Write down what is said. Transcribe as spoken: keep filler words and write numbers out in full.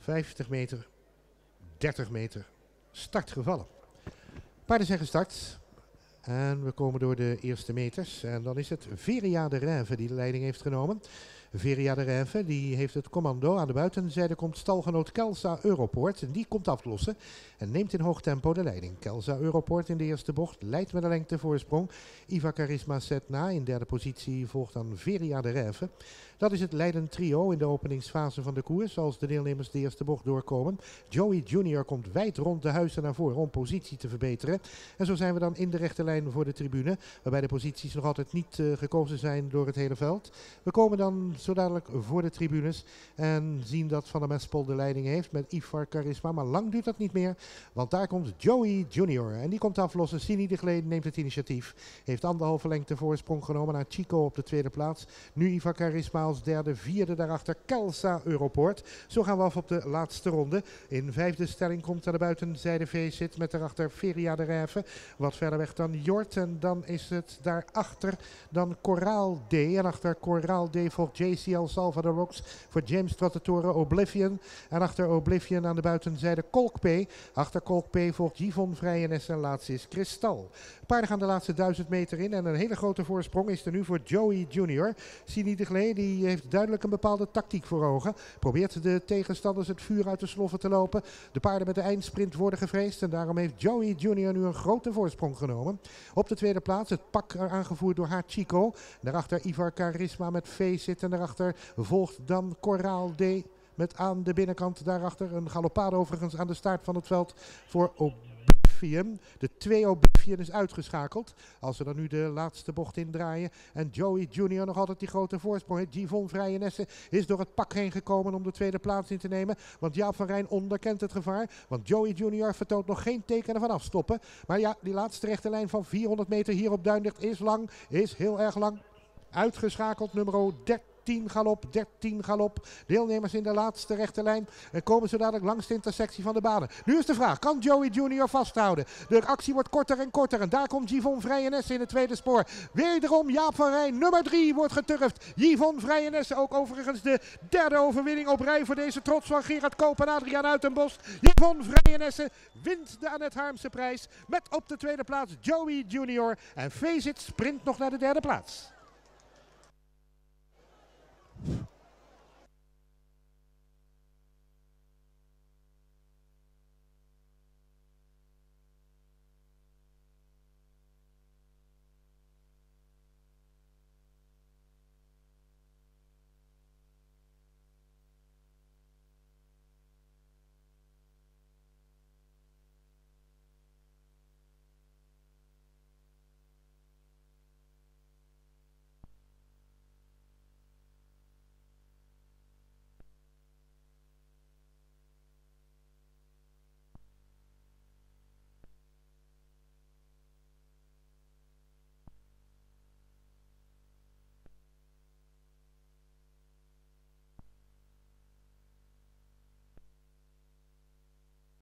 vijftig meter, dertig meter, startgevallen. Paarden zijn gestart en we komen door de eerste meters. En dan is het Veria de Rêve die de leiding heeft genomen. Veria de Rêve die heeft het commando. Aan de buitenzijde komt stalgenoot Kelsa Europoort. En die komt aflossen en neemt in hoog tempo de leiding. Kelsa Europoort in de eerste bocht leidt met een lengte voorsprong. Iva Charisma zet na. In derde positie volgt dan Veria de Rêve. Dat is het leidend trio in de openingsfase van de koers. Als de deelnemers de eerste bocht doorkomen. Joey Junior komt wijd rond de huizen naar voren om positie te verbeteren. En zo zijn we dan in de rechte lijn voor de tribune. Waarbij de posities nog altijd niet uh, gekozen zijn door het hele veld. We komen dan zo dadelijk voor de tribunes. En zien dat Van der Mespel de leiding heeft met Ivar Charisma. Maar lang duurt dat niet meer. Want daar komt Joey Junior. En die komt aflossen. Sini de Gleden neemt het initiatief. Heeft anderhalve lengte voorsprong genomen naar Chico op de tweede plaats. Nu Ivar Charisma als derde, vierde daarachter Kelsa Europoort. Zo gaan we af op de laatste ronde. In vijfde stelling komt aan de buitenzijde V-zit met daarachter Veria de Rêve. Wat verder weg dan Jort. En dan is het daarachter dan Coraal D. En achter Coraal D volgt J C L Salvador Rocks voor James Trottatore Oblivion. En achter Oblivion aan de buitenzijde Kolk P. Achter Kolk P volgt Yvonne Vrijenes en laatst is Kristal. Paarden gaan de laatste duizend meter in en een hele grote voorsprong is er nu voor Joey Junior. Sini de Glee die heeft duidelijk een bepaalde tactiek voor ogen. Probeert de tegenstanders het vuur uit de sloffen te lopen. De paarden met de eindsprint worden gevreesd en daarom heeft Joey Junior nu een grote voorsprong genomen. Op de tweede plaats het pak aangevoerd door haar Chico. Daarachter Ivar Charisma met V-zit en daarachter volgt dan Coraal D. Met aan de binnenkant daarachter een galopade overigens aan de start van het veld voor Oblivion. De twee Oblivion is uitgeschakeld. Als we dan nu de laatste bocht indraaien. En Joey Junior nog altijd die grote voorsprong heeft. Yvonne Vrijenesse is door het pak heen gekomen om de tweede plaats in te nemen. Want Jaap van Rijn onderkent het gevaar. Want Joey Junior vertoont nog geen tekenen van afstoppen. Maar ja, die laatste rechte lijn van vierhonderd meter hier op Duinlicht is lang. Is heel erg lang. Uitgeschakeld nummer dertien galop, dertien galop. Deelnemers in de laatste rechte lijn. En komen zo dadelijk langs de intersectie van de banen. Nu is de vraag, kan Joey Junior vasthouden? De actie wordt korter en korter. En daar komt Yvonne Vrijenesse in het tweede spoor. Wederom Jaap van Rijn. Nummer drie wordt geturfd. Yvonne Vrijenesse, ook overigens de derde overwinning op rij voor deze trots van Gerard Koop en Adriaan Uitenbos. Yvonne Vrijenesse wint de Annette Harmse prijs. Met op de tweede plaats Joey Junior. En V-zit sprint nog naar de derde plaats.